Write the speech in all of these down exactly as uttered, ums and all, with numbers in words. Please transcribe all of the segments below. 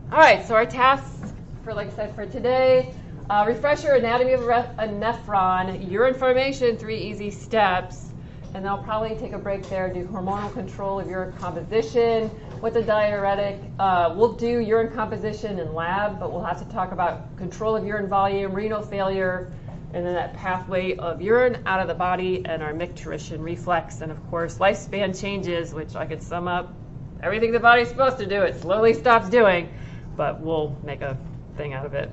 All right, so our tasks for, like I said, for today, uh, refresher anatomy of a nephron, urine formation, three easy steps, and then I'll probably take a break there, do hormonal control of urine composition, what's a diuretic. Uh, we'll do urine composition in lab, but we'll have to talk about control of urine volume, renal failure, and then that pathway of urine out of the body and our micturition reflex, and of course lifespan changes, which I could sum up everything the body's supposed to do, it slowly stops doing, but we'll make a thing out of it.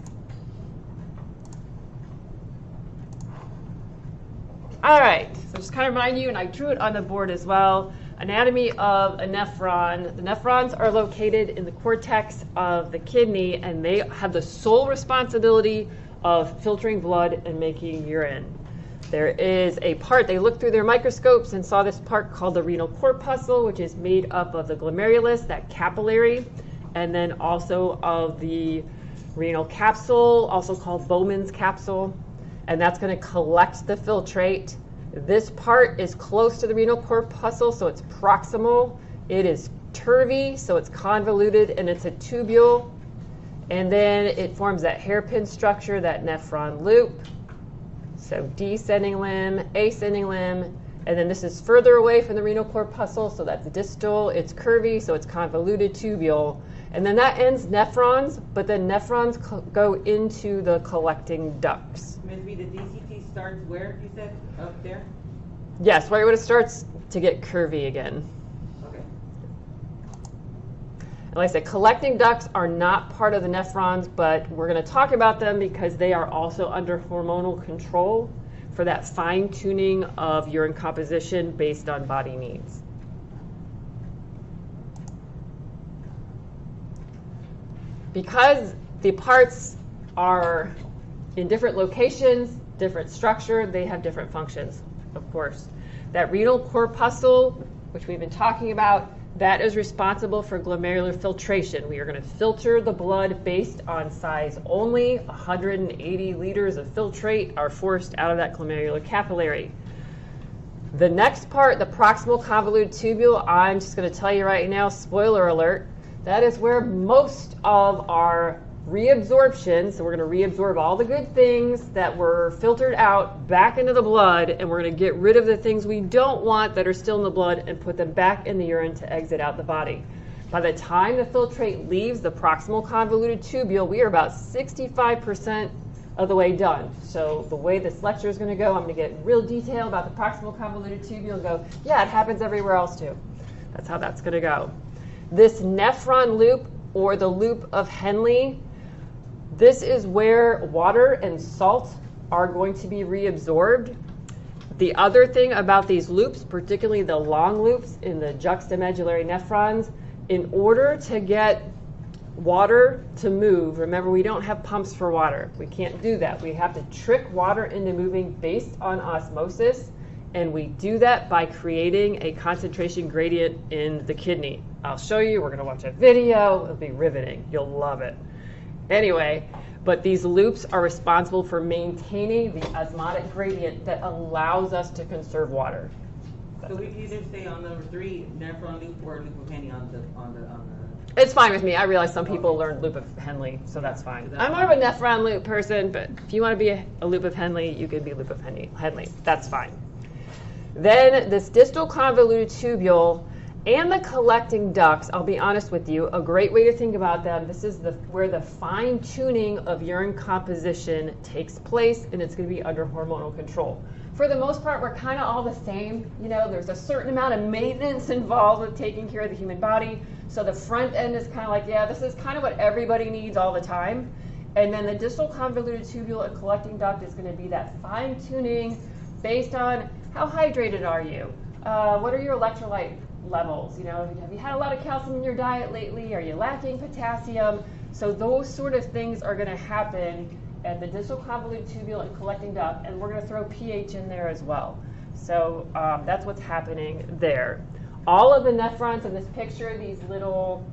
All right, so just kind of remind you, and I drew it on the board as well, anatomy of a nephron. The nephrons are located in the cortex of the kidney, and they have the sole responsibility of filtering blood and making urine. There is a part, they looked through their microscopes and saw this part called the renal corpuscle, which is made up of the glomerulus, that capillary, and then also of the renal capsule, also called Bowman's capsule, and that's going to collect the filtrate. This part is close to the renal corpuscle, so it's proximal. It is turvy, so it's convoluted, and it's a tubule. And then it forms that hairpin structure, that nephron loop. So descending limb, ascending limb, and then this is further away from the renal corpuscle, so that's distal. It's curvy, so it's convoluted tubule. And then that ends nephrons, but then nephrons co- go into the collecting ducts. Miz B, the D C T starts where, you said? Up there? Yes, right when it starts to get curvy again. Okay. And like I said, collecting ducts are not part of the nephrons, but we're going to talk about them because they are also under hormonal control for that fine-tuning of urine composition based on body needs. Because the parts are in different locations, different structure, they have different functions, of course. That renal corpuscle, which we've been talking about, that is responsible for glomerular filtration. We are going to filter the blood based on size only. one hundred eighty liters of filtrate are forced out of that glomerular capillary. The next part, the proximal convoluted tubule, I'm just going to tell you right now, spoiler alert, that is where most of our reabsorption, so we're going to reabsorb all the good things that were filtered out back into the blood, and we're going to get rid of the things we don't want that are still in the blood and put them back in the urine to exit out the body. By the time the filtrate leaves the proximal convoluted tubule, we are about sixty-five percent of the way done. So the way this lecture is going to go, I'm going to get in real detail about the proximal convoluted tubule and go, yeah, it happens everywhere else too. That's how that's going to go. This nephron loop, or the loop of Henle, this is where water and salt are going to be reabsorbed. The other thing about these loops, particularly the long loops in the juxtamedullary nephrons, in order to get water to move, remember we don't have pumps for water. We can't do that. We have to trick water into moving based on osmosis, and we do that by creating a concentration gradient in the kidney. I'll show you. We're going to watch a video. It'll be riveting. You'll love it. Anyway, but these loops are responsible for maintaining the osmotic gradient that allows us to conserve water. So we can either stay on number three, nephron loop, or loop of Henle on the on the on the. It's fine with me. I realize some people learn loop of Henle, so that's fine. I'm more of a nephron loop person, but if you want to be a, a loop of Henle, you can be loop of Henle. Henle. That's fine. Then this distal convoluted tubule and the collecting ducts, I'll be honest with you, a great way to think about them, this is the where the fine-tuning of urine composition takes place, and it's going to be under hormonal control. For the most part, we're kind of all the same. You know, there's a certain amount of maintenance involved with taking care of the human body. So the front end is kind of like, yeah, this is kind of what everybody needs all the time. And then the distal convoluted tubule and collecting duct is going to be that fine-tuning based on how hydrated are you? Uh, what are your electrolyte levels? You know, have you had a lot of calcium in your diet lately? Are you lacking potassium? So those sort of things are going to happen at the distal convoluted tubule and collecting duct, and we're going to throw pH in there as well. So um, that's what's happening there. All of the nephrons in this picture, these little,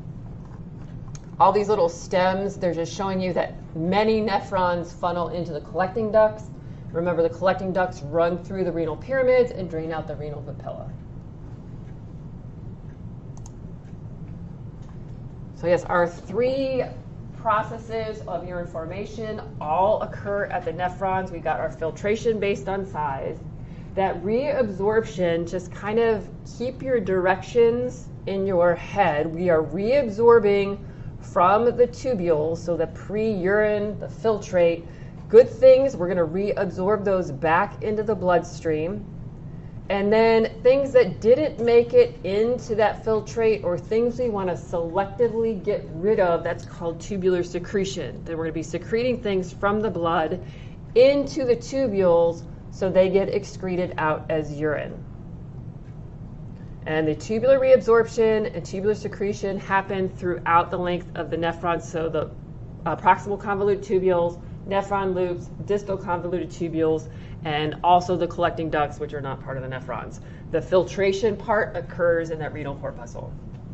all these little stems, they're just showing you that many nephrons funnel into the collecting ducts. Remember, the collecting ducts run through the renal pyramids and drain out the renal papilla. So yes, our three processes of urine formation all occur at the nephrons. We got our filtration based on size. That reabsorption, just kind of keep your directions in your head. We are reabsorbing from the tubules, so the pre-urine, the filtrate, good things, we're going to reabsorb those back into the bloodstream. And then things that didn't make it into that filtrate or things we want to selectively get rid of, that's called tubular secretion. Then we're going to be secreting things from the blood into the tubules so they get excreted out as urine. And the tubular reabsorption and tubular secretion happen throughout the length of the nephrons, so the uh, proximal convoluted tubules, nephron loops, distal convoluted tubules, and also the collecting ducts, which are not part of the nephrons. The filtration part occurs in that renal corpuscle.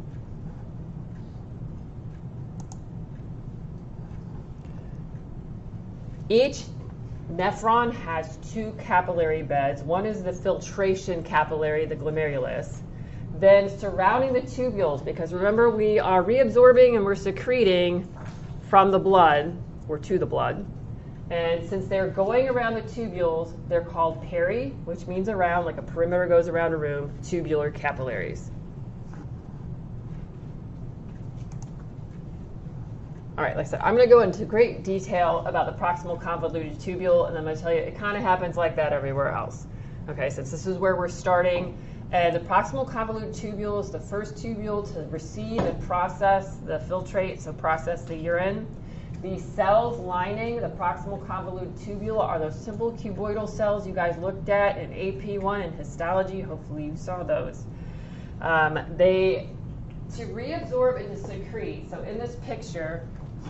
Each nephron has two capillary beds. One is the filtration capillary, the glomerulus. Then surrounding the tubules, because remember we are reabsorbing and we're secreting from the blood, or to the blood. And since they're going around the tubules, they're called peri, which means around, like a perimeter goes around a room, tubular capillaries. All right, like I said, I'm going to go into great detail about the proximal convoluted tubule, and I'm going to tell you it kind of happens like that everywhere else. Okay, since this is where we're starting, and the proximal convoluted tubule is the first tubule to receive and process the filtrate, so process the urine. The cells lining the proximal convoluted tubule are those simple cuboidal cells you guys looked at in A P one and histology. Hopefully you saw those. Um, they, to reabsorb and to secrete, so in this picture,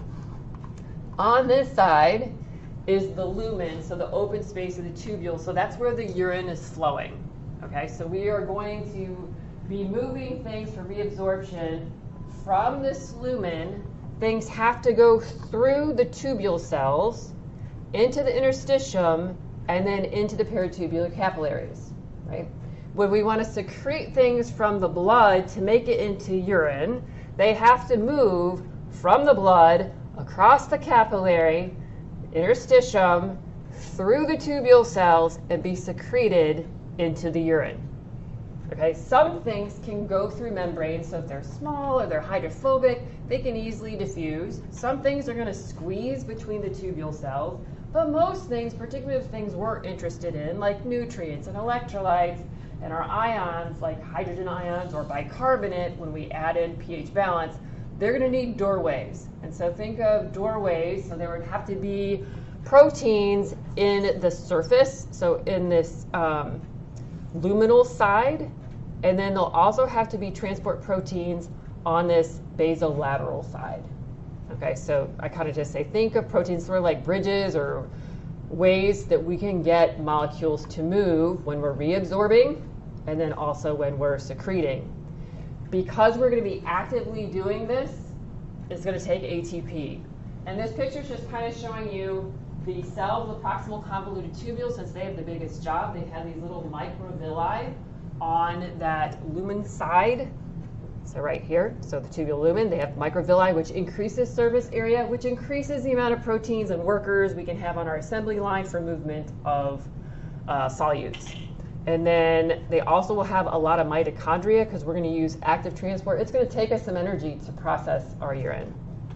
on this side is the lumen, so the open space of the tubule, so that's where the urine is flowing. Okay, so we are going to be moving things for reabsorption from this lumen. Things have to go through the tubule cells, into the interstitium, and then into the peritubular capillaries, right? When we want to secrete things from the blood to make it into urine, they have to move from the blood across the capillary, interstitium, through the tubule cells, and be secreted into the urine. Okay, some things can go through membranes, so if they're small or they're hydrophobic, they can easily diffuse. Some things are going to squeeze between the tubule cells, but most things, particularly the things we're interested in, like nutrients and electrolytes and our ions, like hydrogen ions or bicarbonate, when we add in pH balance, they're going to need doorways. And so think of doorways, so there would have to be proteins in the surface, so in this um, luminal side, and then there'll also have to be transport proteins on this basolateral side. Okay, so I kind of just say think of proteins sort of like bridges or ways that we can get molecules to move when we're reabsorbing and then also when we're secreting. Because we're going to be actively doing this, it's going to take A T P. And this picture is just kind of showing you the cells of the proximal convoluted tubule. Since they have the biggest job, they have these little microvilli on that lumen side. So right here, so the tubule lumen, they have microvilli, which increases surface area, which increases the amount of proteins and workers we can have on our assembly line for movement of uh, solutes. And then they also will have a lot of mitochondria because we're going to use active transport. It's going to take us some energy to process our urine.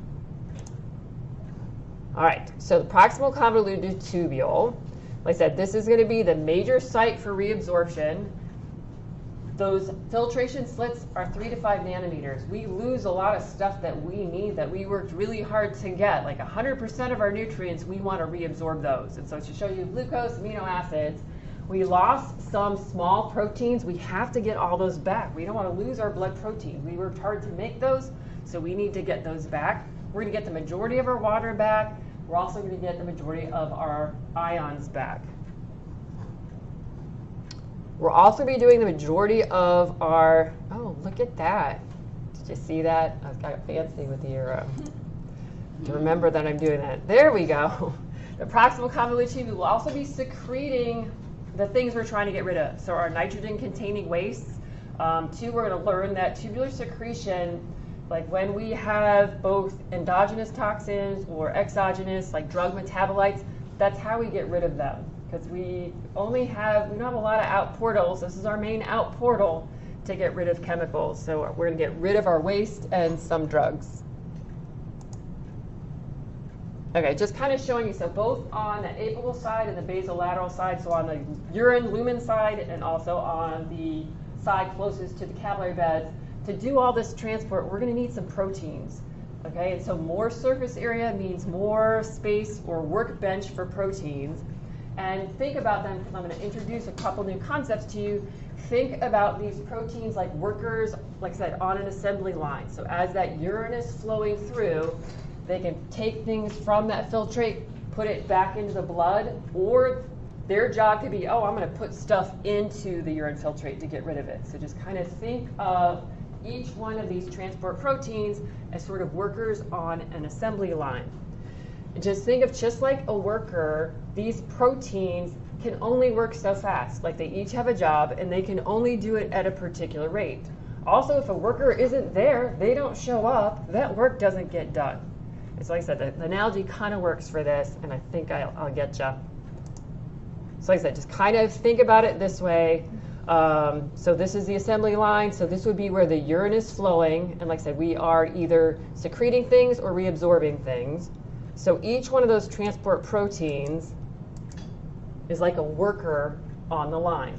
All right, so the proximal convoluted tubule, like I said, this is going to be the major site for reabsorption. Those filtration slits are three to five nanometers. We lose a lot of stuff that we need that we worked really hard to get. Like one hundred percent of our nutrients, we want to reabsorb those. And so to show you glucose, amino acids, we lost some small proteins. We have to get all those back. We don't want to lose our blood protein. We worked hard to make those, so we need to get those back. We're going to get the majority of our water back. We're also going to get the majority of our ions back. We'll also be doing the majority of our, oh, look at that. Did you see that? I got fancy with the arrow. To remember that I'm doing that. There we go. The proximal convoluted tubule will also be secreting the things we're trying to get rid of. So our nitrogen-containing wastes. Um, two, we're going to learn that tubular secretion Like when we have both endogenous toxins or exogenous, like drug metabolites, that's how we get rid of them. Because we only have, we don't have a lot of out portals. This is our main out portal to get rid of chemicals. So we're going to get rid of our waste and some drugs. Okay, just kind of showing you, so both on the apical side and the basolateral side, so on the urine lumen side and also on the side closest to the capillary beds, to do all this transport, we're going to need some proteins. Okay, and so more surface area means more space or workbench for proteins. And think about them, because I'm going to introduce a couple new concepts to you. Think about these proteins like workers, like I said, on an assembly line. So as that urine is flowing through, they can take things from that filtrate, put it back into the blood, or their job could be, oh, I'm going to put stuff into the urine filtrate to get rid of it. So just kind of think of each one of these transport proteins as sort of workers on an assembly line. Just think of, just like a worker, these proteins can only work so fast. Like they each have a job and they can only do it at a particular rate. Also, if a worker isn't there, they don't show up, that work doesn't get done. And so like I said, the, the analogy kind of works for this, and I think I'll, I'll get you. So like I said, just kind of think about it this way. Um, so this is the assembly line. So this would be where the urine is flowing. And like I said, we are either secreting things or reabsorbing things. So each one of those transport proteins is like a worker on the line.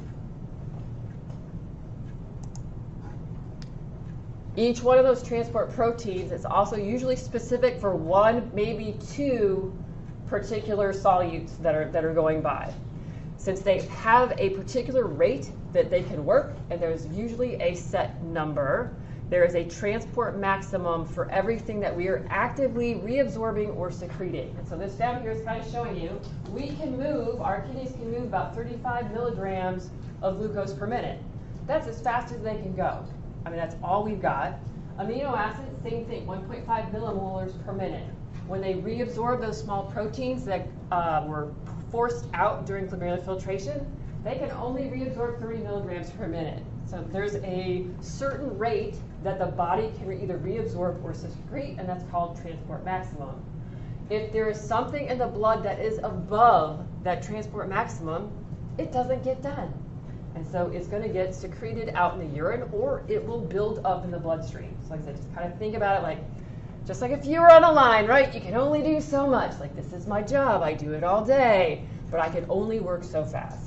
Each one of those transport proteins is also usually specific for one, maybe two particular solutes that are, that are going by. Since they have a particular rate that they can work, and there's usually a set number, there is a transport maximum for everything that we are actively reabsorbing or secreting. And so this down here is kind of showing you, we can move, our kidneys can move about thirty-five milligrams of glucose per minute. That's as fast as they can go. I mean, that's all we've got. Amino acids, same thing, one point five millimolars per minute. When they reabsorb those small proteins that uh, were forced out during glomerular filtration, they can only reabsorb thirty milligrams per minute. So there's a certain rate that the body can either reabsorb or secrete, and that's called transport maximum. If there is something in the blood that is above that transport maximum, it doesn't get done. And so it's going to get secreted out in the urine, or it will build up in the bloodstream. So like I said, just kind of think about it like, just like if you were on a line, right? You can only do so much. Like, this is my job. I do it all day, but I can only work so fast.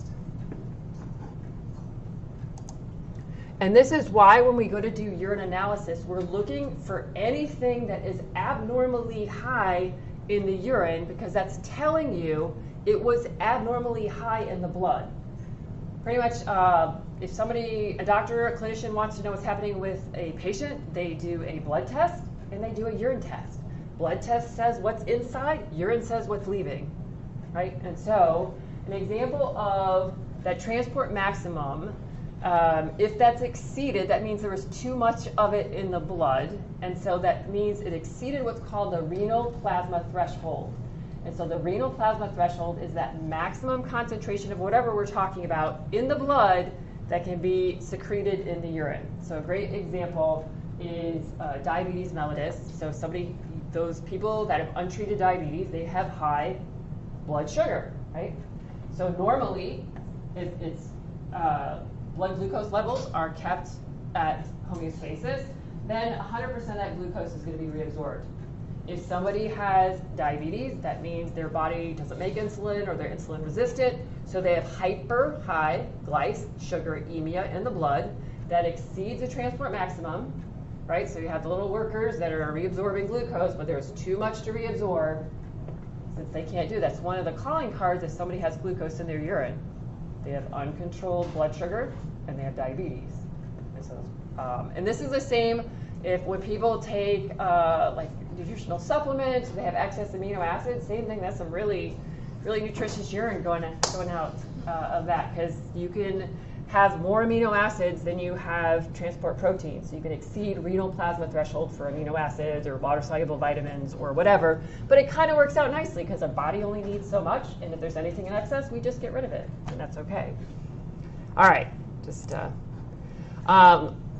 And this is why when we go to do urine analysis, we're looking for anything that is abnormally high in the urine, because that's telling you it was abnormally high in the blood. Pretty much, uh, if somebody, a doctor, a clinician wants to know what's happening with a patient, they do a blood test and they do a urine test. Blood test says what's inside, urine says what's leaving, right? And so an example of that transport maximum, um, if that's exceeded, that means there was too much of it in the blood, and so that means it exceeded what's called the renal plasma threshold. And so the renal plasma threshold is that maximum concentration of whatever we're talking about in the blood that can be secreted in the urine. So a great example is uh, diabetes mellitus. So somebody, those people that have untreated diabetes, they have high blood sugar, right? So normally, if it's uh, blood glucose levels are kept at homeostasis, then one hundred percent of that glucose is going to be reabsorbed. If somebody has diabetes, that means their body doesn't make insulin or they're insulin resistant, so they have hyper high glycosugaremia in the blood that exceeds the transport maximum, right? So you have the little workers that are reabsorbing glucose, but there's too much to reabsorb. Since they can't do that, that's one of the calling cards if somebody has glucose in their urine. They have uncontrolled blood sugar and they have diabetes. And so, um, and this is the same if when people take uh, like nutritional supplements, they have excess amino acids, same thing, that's some really, really nutritious urine going, going out uh, of that, because you can have more amino acids than you have transport proteins. So you can exceed renal plasma threshold for amino acids or water-soluble vitamins or whatever, but it kind of works out nicely because our body only needs so much, and if there's anything in excess, we just get rid of it, and that's okay. All right, just, uh, um,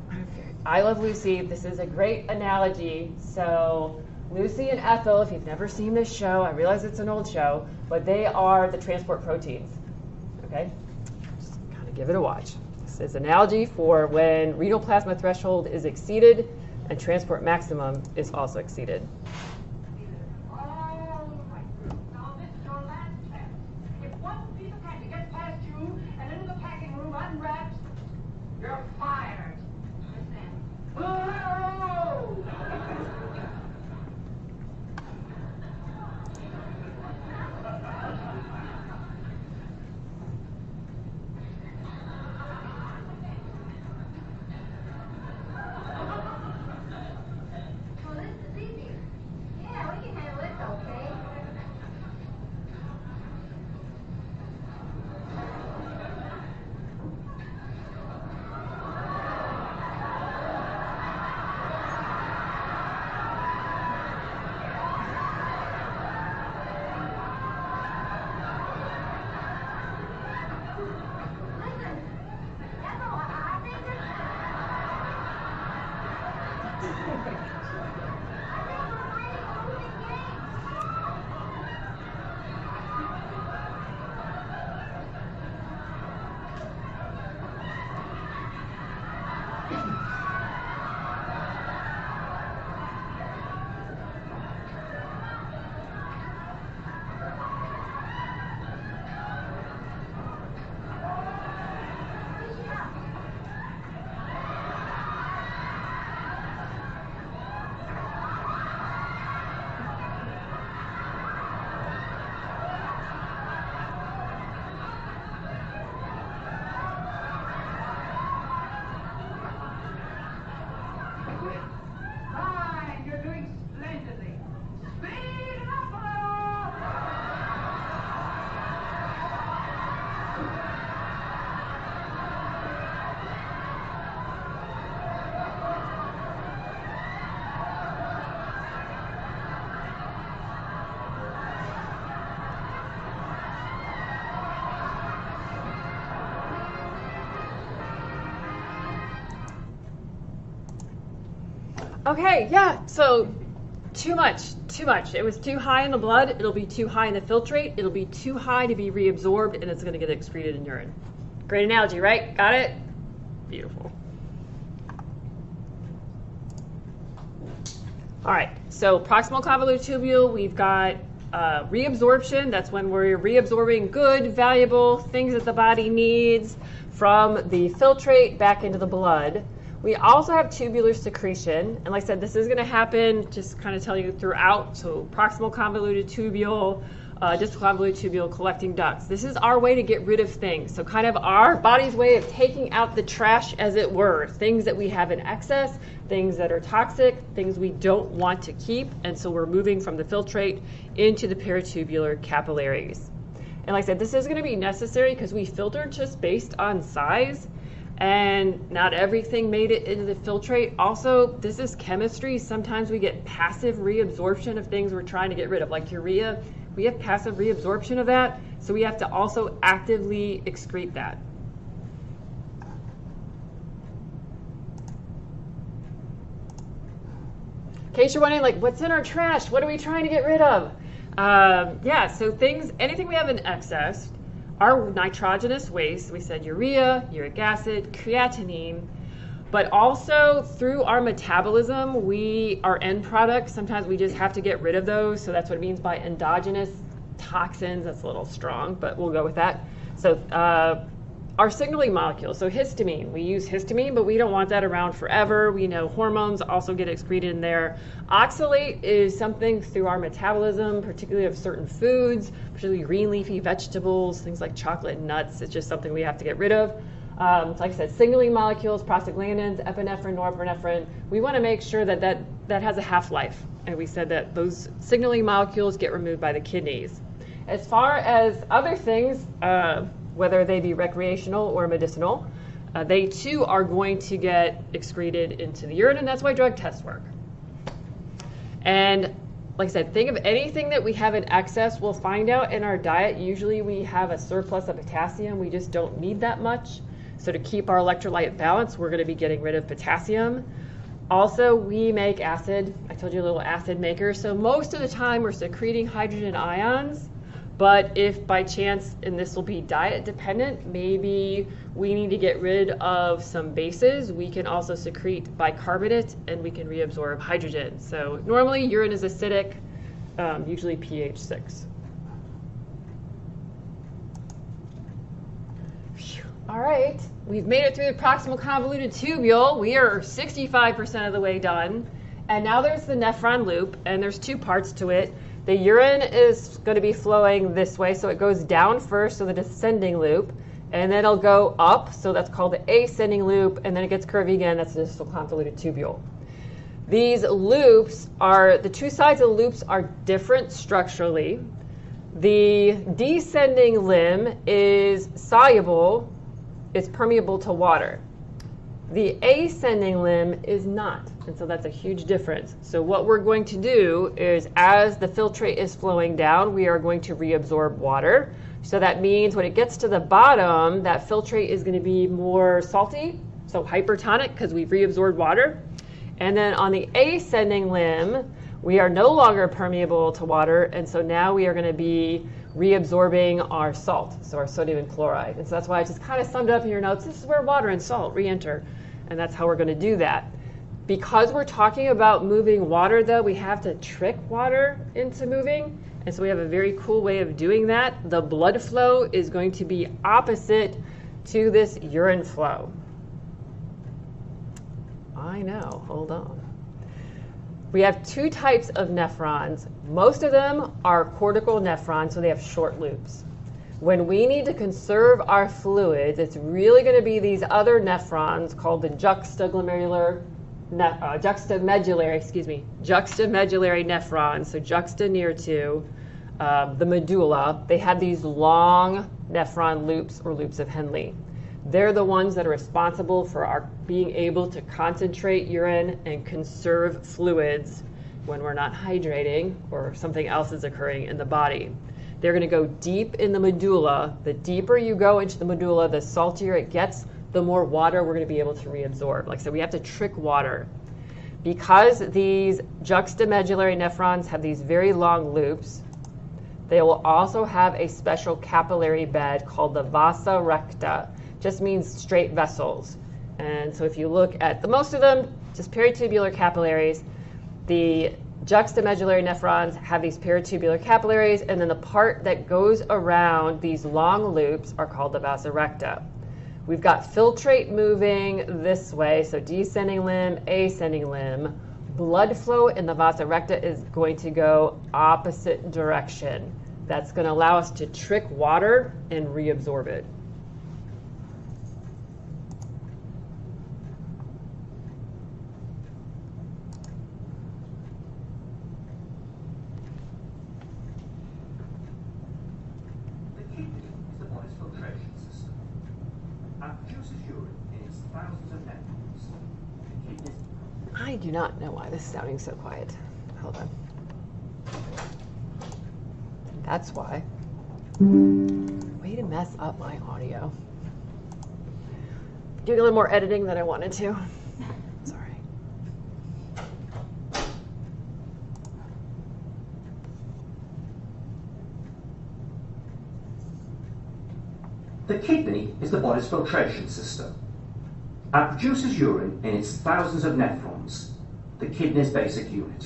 I Love Lucy. This is a great analogy. So Lucy and Ethel, if you've never seen this show, I realize it's an old show, but they are the transport proteins. Okay? Just kind of give it a watch. This is an analogy for when renal plasma threshold is exceeded and transport maximum is also exceeded. You're fired. Well, this is easy. Yeah, we can handle it, okay? Listen, Ethel, I I think this. I think we're playing a losing game. Fine, you're doing splendidly. Speed it up a little. Okay, yeah, so too much, too much. It was too high in the blood, it'll be too high in the filtrate, it'll be too high to be reabsorbed, and it's going to get excreted in urine. Great analogy, right? Got it? Beautiful. All right, so proximal convoluted tubule, we've got uh, reabsorption. That's when we're reabsorbing good, valuable things that the body needs from the filtrate back into the blood. We also have tubular secretion, and like I said, this is going to happen, just kind of tell you throughout. So proximal convoluted tubule, uh, distal convoluted tubule, collecting ducts. This is our way to get rid of things. So kind of our body's way of taking out the trash, as it were, things that we have in excess, things that are toxic, things we don't want to keep, and so we're moving from the filtrate into the peritubular capillaries. And like I said, this is going to be necessary because we filter just based on size. And not everything made it into the filtrate. Also, this is chemistry. Sometimes we get passive reabsorption of things we're trying to get rid of, like urea. We have passive reabsorption of that, so we have to also actively excrete that. In case you're wondering, like, what's in our trash? What are we trying to get rid of? Um, yeah, so things, anything we have in excess, our nitrogenous waste, we said urea, uric acid, creatinine, but also through our metabolism, we, our end products, sometimes we just have to get rid of those. So that's what it means by endogenous toxins. That's a little strong, but we'll go with that. So uh, our signaling molecules, so histamine, we use histamine, but we don't want that around forever. We know hormones also get excreted in there. Oxalate is something through our metabolism, particularly of certain foods, particularly green leafy vegetables, things like chocolate and nuts. It's just something we have to get rid of. Um, so like I said, signaling molecules, prostaglandins, epinephrine, norepinephrine, we want to make sure that that, that has a half-life. And we said that those signaling molecules get removed by the kidneys. As far as other things, uh, whether they be recreational or medicinal, uh, they too are going to get excreted into the urine, and that's why drug tests work. And like I said, think of anything that we have in excess. We'll find out in our diet, usually we have a surplus of potassium. We just don't need that much. So to keep our electrolyte balance, we're going to be getting rid of potassium. Also, we make acid. I told you a little acid maker. So most of the time we're secreting hydrogen ions, but if by chance, and this will be diet dependent, maybe we need to get rid of some bases, we can also secrete bicarbonate and we can reabsorb hydrogen. So normally urine is acidic, um, usually pH six. All right, we've made it through the proximal convoluted tubule. We are sixty-five percent of the way done. And now there's the nephron loop, and there's two parts to it. The urine is going to be flowing this way, so it goes down first, so the descending loop, and then it'll go up, so that's called the ascending loop, and then it gets curvy again, that's the distal convoluted tubule. These loops are, the two sides of the loops are different structurally. The descending limb is soluble, it's permeable to water. The ascending limb is not, and so that's a huge difference. So what we're going to do is, as the filtrate is flowing down, we are going to reabsorb water. So that means when it gets to the bottom, that filtrate is going to be more salty, so hypertonic, because we've reabsorbed water. And then on the ascending limb, we are no longer permeable to water, and so now we are going to be reabsorbing our salt, so our sodium and chloride. And so that's why I just kind of summed up in your notes, this is where water and salt re-enter, and that's how we're going to do that. Because we're talking about moving water, though, we have to trick water into moving, and so we have a very cool way of doing that. The blood flow is going to be opposite to this urine flow. I know, hold on. We have two types of nephrons. Most of them are cortical nephrons, so they have short loops. When we need to conserve our fluids, it's really going to be these other nephrons called the juxtaglomerular, uh, juxtamedullary, excuse me, juxtamedullary nephrons, so juxta near to uh, the medulla. They have these long nephron loops or loops of Henle. They're the ones that are responsible for our being able to concentrate urine and conserve fluids when we're not hydrating or something else is occurring in the body. They're going to go deep in the medulla. The deeper you go into the medulla, the saltier it gets, the more water we're going to be able to reabsorb. Like I said, we have to trick water. Because these juxtamedullary nephrons have these very long loops, they will also have a special capillary bed called the vasa recta. Just means straight vessels. And so if you look at the most of them, just peritubular capillaries. The juxtamedullary nephrons have these peritubular capillaries, and then the part that goes around these long loops are called the vasa recta. We've got filtrate moving this way, so descending limb, ascending limb. Blood flow in the vasa recta is going to go opposite direction. That's going to allow us to trick water and reabsorb it. I do not know why this is sounding so quiet. Hold on. That's why. Way to mess up my audio. Doing a little more editing than I wanted to. Sorry. The kidney is the body's filtration system and produces urine in its thousands of nephrons, the kidney's basic unit.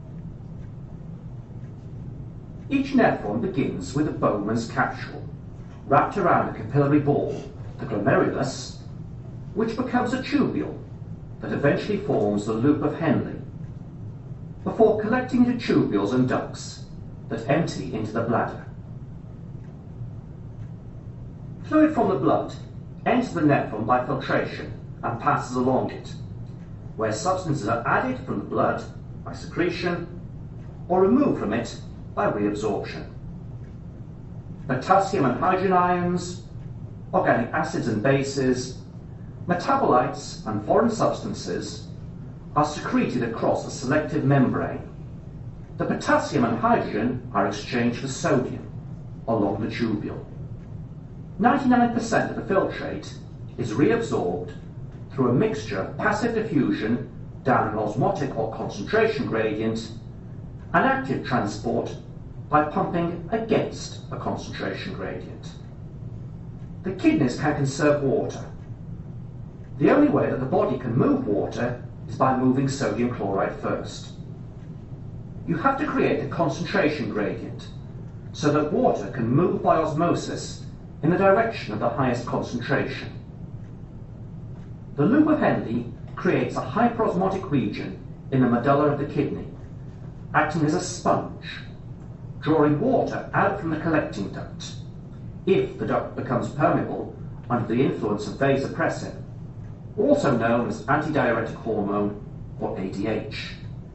Each nephron begins with a Bowman's capsule wrapped around a capillary ball, the glomerulus, which becomes a tubule that eventually forms the loop of Henle, before collecting into tubules and ducts that empty into the bladder. Fluid from the blood enters the nephron by filtration and passes along it, where substances are added from the blood by secretion or removed from it by reabsorption. Potassium and hydrogen ions, organic acids and bases, metabolites and foreign substances are secreted across a selective membrane. The potassium and hydrogen are exchanged for sodium along the tubule. ninety-nine percent of the filtrate is reabsorbed through a mixture of passive diffusion down an osmotic or concentration gradient and active transport by pumping against a concentration gradient. The kidneys can conserve water. The only way that the body can move water is by moving sodium chloride first. You have to create a concentration gradient so that water can move by osmosis in the direction of the highest concentration. The loop of Henle creates a hyperosmotic region in the medulla of the kidney, acting as a sponge, drawing water out from the collecting duct, if the duct becomes permeable under the influence of vasopressin, also known as antidiuretic hormone, or A D H.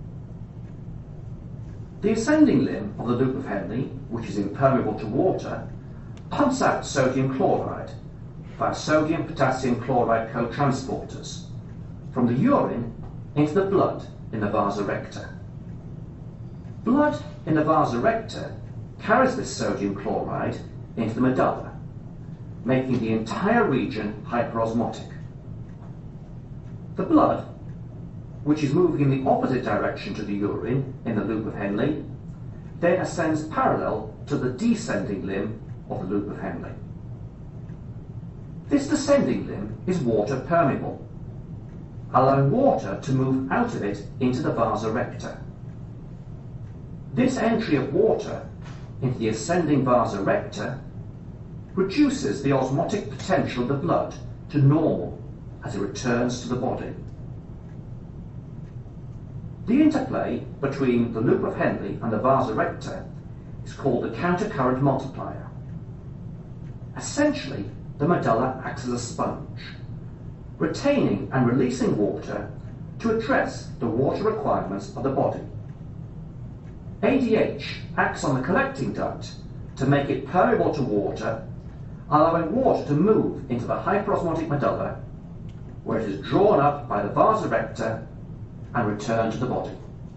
The ascending limb of the loop of Henle, which is impermeable to water, pumps out sodium chloride via sodium-potassium chloride co-transporters from the urine into the blood in the vasa recta. Blood in the vasa recta carries this sodium chloride into the medulla, making the entire region hyperosmotic. The blood, which is moving in the opposite direction to the urine in the loop of Henle, then ascends parallel to the descending limb of the loop of Henle. This descending limb is water permeable, allowing water to move out of it into the vasa recta. This entry of water into the ascending vasa recta reduces the osmotic potential of the blood to normal as it returns to the body. The interplay between the loop of Henle and the vasa recta is called the countercurrent multiplier. Essentially, the medulla acts as a sponge, retaining and releasing water to address the water requirements of the body. A D H acts on the collecting duct to make it permeable to water, allowing water to move into the hyperosmotic medulla, where it is drawn up by the vasa recta and returned to the body.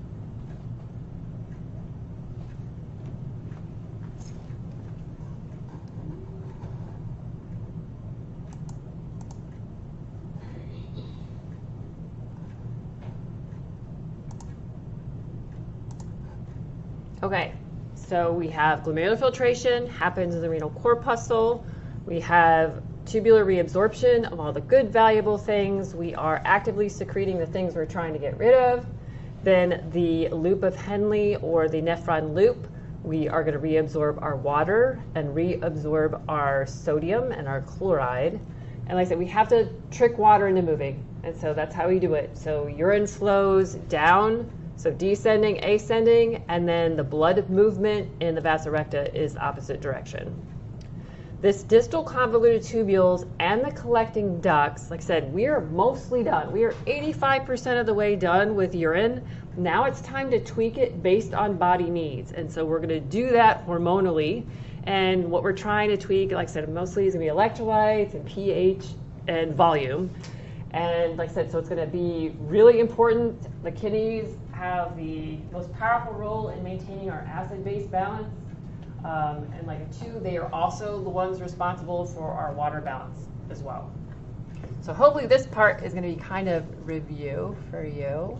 Okay, so we have glomerular filtration, happens in the renal corpuscle. We have tubular reabsorption of all the good, valuable things. We are actively secreting the things we're trying to get rid of. Then the loop of Henle, or the nephron loop, we are going to reabsorb our water and reabsorb our sodium and our chloride. And like I said, we have to trick water into moving. And so that's how we do it. So urine flows down, so descending, ascending, and then the blood movement in the vasa recta is opposite direction. This distal convoluted tubules and the collecting ducts, like I said, we are mostly done. We are eighty-five percent of the way done with urine. Now it's time to tweak it based on body needs. And so we're going to do that hormonally. And what we're trying to tweak, like I said, mostly is going to be electrolytes and pH and volume. And like I said, so it's going to be really important. The kidneys have the most powerful role in maintaining our acid-base balance. Um, and like two, they are also the ones responsible for our water balance as well. So hopefully this part is going to be kind of review for you.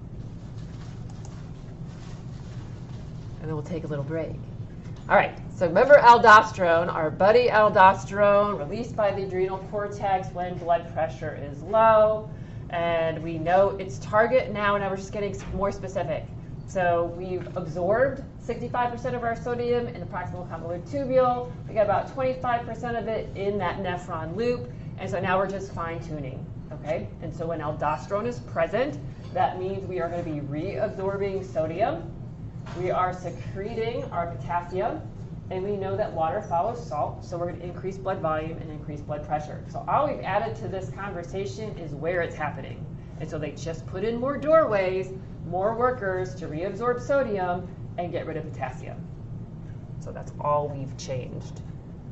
And then we'll take a little break. All right, so remember aldosterone, our buddy aldosterone, released by the adrenal cortex when blood pressure is low. And we know its target now, now we're just getting more specific. So we've absorbed sixty-five percent of our sodium in the proximal convoluted tubule. We got about twenty-five percent of it in that nephron loop. And so now we're just fine tuning, okay? And so when aldosterone is present, that means we are going to be reabsorbing sodium. We are secreting our potassium, and we know that water follows salt, so we're going to increase blood volume and increase blood pressure. So all we've added to this conversation is where it's happening. And so they just put in more doorways, more workers to reabsorb sodium and get rid of potassium. So that's all we've changed.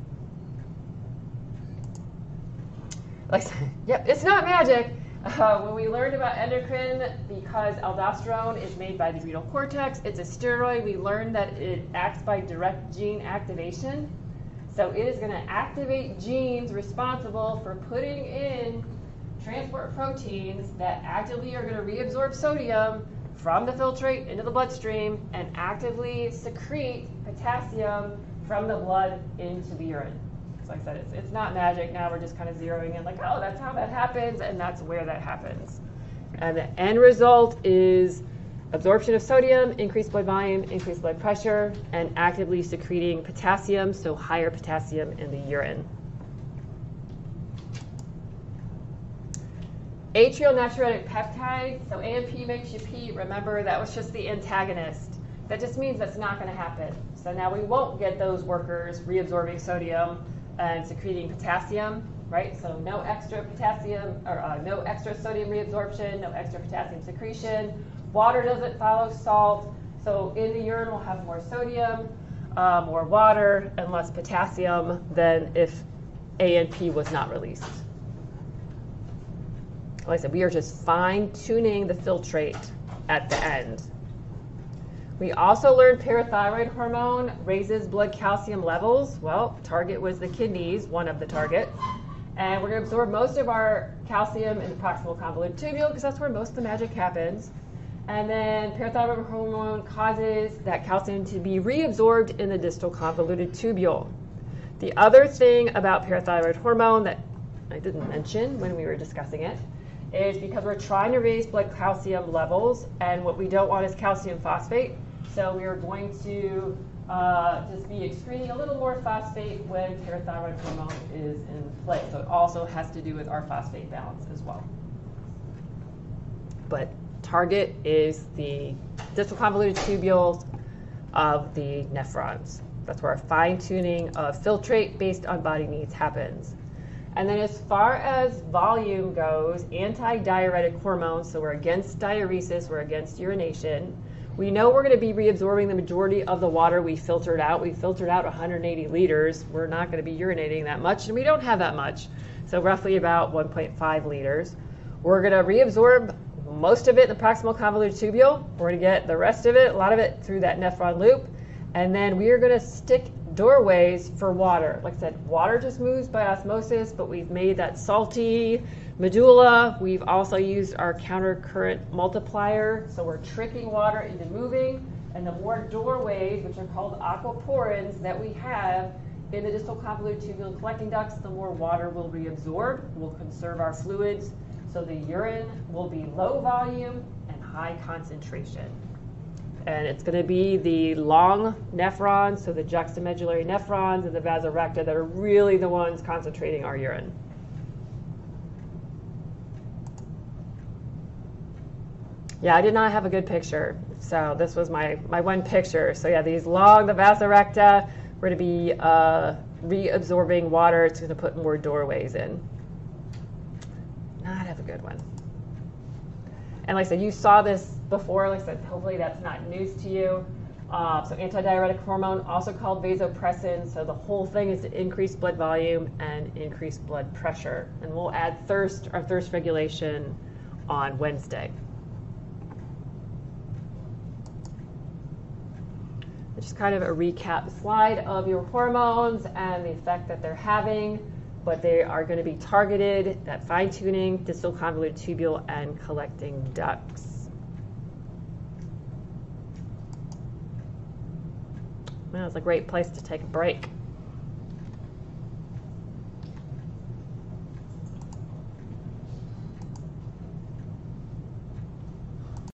Like, yep, it's not magic. Uh, when we learned about endocrine, because aldosterone is made by the adrenal cortex, it's a steroid. We learned that it acts by direct gene activation. So it is going to activate genes responsible for putting in transport proteins that actively are going to reabsorb sodium from the filtrate into the bloodstream and actively secrete potassium from the blood into the urine. So like I said, it's, it's not magic. Now we're just kind of zeroing in like, oh, that's how that happens, and that's where that happens. And the end result is absorption of sodium, increased blood volume, increased blood pressure, and actively secreting potassium, so higher potassium in the urine. Atrial natriuretic peptide, so A M P makes you pee. Remember, that was just the antagonist. That just means that's not going to happen. So now we won't get those workers reabsorbing sodium and secreting potassium, right? So no extra potassium, or uh, no extra sodium reabsorption, no extra potassium secretion. Water doesn't follow salt, so in the urine we'll have more sodium, uh, more water, and less potassium than if A N P was not released. Like I said, we are just fine-tuning the filtrate at the end. We also learned parathyroid hormone raises blood calcium levels. Well, target was the kidneys, one of the targets. And we're going to absorb most of our calcium in the proximal convoluted tubule because that's where most of the magic happens. And then parathyroid hormone causes that calcium to be reabsorbed in the distal convoluted tubule. The other thing about parathyroid hormone that I didn't mention when we were discussing it is because we're trying to raise blood calcium levels, and what we don't want is calcium phosphate. So we are going to uh, just be excreting a little more phosphate when parathyroid hormone is in play. So it also has to do with our phosphate balance as well. But target is the distal convoluted tubules of the nephrons. That's where our fine-tuning of filtrate based on body needs happens. And then as far as volume goes, anti-diuretic hormones, so we're against diuresis, we're against urination. We know we're going to be reabsorbing the majority of the water we filtered out. We filtered out one hundred eighty liters. We're not going to be urinating that much, and we don't have that much. So roughly about one point five liters. We're going to reabsorb most of it in the proximal convoluted tubule. We're going to get the rest of it, a lot of it, through that nephron loop. And then we are going to stick doorways for water. Like I said, water just moves by osmosis, but we've made that salty medulla. We've also used our countercurrent multiplier, so we're tricking water into moving. And the more doorways, which are called aquaporins, that we have in the distal convoluted tubule collecting ducts, the more water we'll reabsorb. We'll conserve our fluids, so the urine will be low volume and high concentration. And it's going to be the long nephrons, so the juxtamedullary nephrons and the vasa recta, that are really the ones concentrating our urine. Yeah, I did not have a good picture, so this was my, my one picture. So yeah, these long, the vasa recta, we're going to be uh, reabsorbing water. It's going to put more doorways in. Not have a good one. And like I said, you saw this before. Like I said, hopefully that's not news to you. Uh, so antidiuretic hormone, also called vasopressin. So the whole thing is to increase blood volume and increase blood pressure. And we'll add thirst, our thirst regulation, on Wednesday. It's just kind of a recap slide of your hormones and the effect that they're having. But they are going to be targeted at fine-tuning distal convoluted tubule and collecting ducts. Well, it's a great place to take a break.